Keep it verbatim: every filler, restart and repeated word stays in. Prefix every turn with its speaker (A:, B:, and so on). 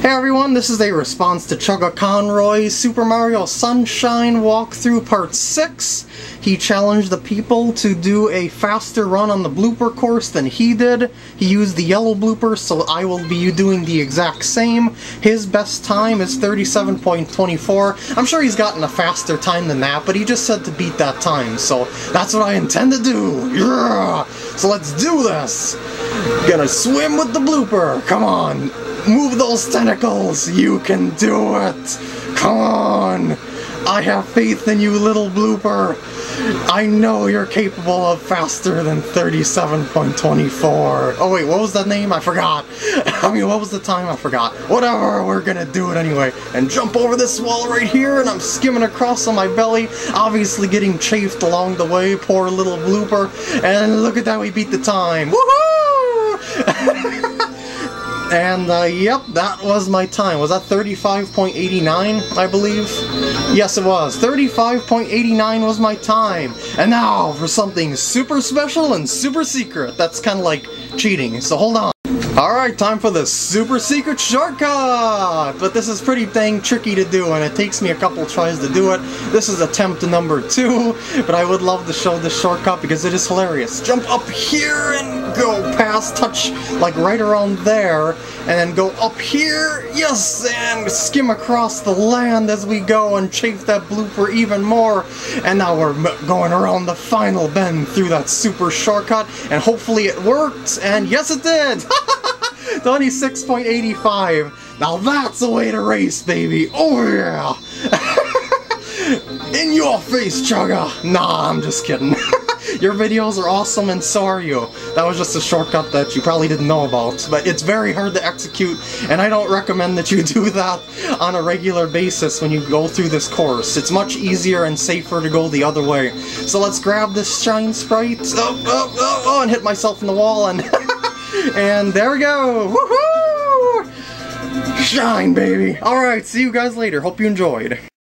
A: Hey everyone, this is a response to chuggaaconroy's Super Mario Sunshine walkthrough part six. He challenged the people to do a faster run on the blooper course than he did. He used the yellow blooper, so I will be doing the exact same. His best time is thirty-seven point two four. I'm sure he's gotten a faster time than that, but he just said to beat that time, so that's what I intend to do. Yeah! So let's do this! Gonna swim with the blooper, come on! Move those tentacles! You can do it! Come on! I have faith in you, little blooper! I know you're capable of faster than thirty-seven point two four. Oh wait, what was that name? I forgot. I mean, what was the time? I forgot. Whatever, we're gonna do it anyway. And jump over this wall right here, and I'm skimming across on my belly, obviously getting chafed along the way, poor little blooper. And look at that, we beat the time. Woohoo! And, uh, yep, that was my time. Was that thirty-five point eight nine, I believe? Yes, it was. thirty-five point eight nine was my time. And now for something super special and super secret. That's kind of like cheating, so hold on. Alright, time for the super secret shortcut! But this is pretty dang tricky to do, and it takes me a couple tries to do it. This is attempt number two, but I would love to show this shortcut because it is hilarious. Jump up here and go past, touch like right around there, and then go up here, yes, and skim across the land as we go and chafe that blooper even more. And now we're going around the final bend through that super shortcut, and hopefully it worked, and yes it did! twenty-six point eight five. Now that's the way to race, baby. Oh yeah! In your face, Chugga! Nah, I'm just kidding. Your videos are awesome and so are you. That was just a shortcut that you probably didn't know about, but it's very hard to execute, and I don't recommend that you do that on a regular basis when you go through this course. It's much easier and safer to go the other way. So let's grab this shine sprite, oh, oh, oh, oh, and hit myself in the wall, and and there we go! Woohoo! Shine, baby! Alright, see you guys later. Hope you enjoyed.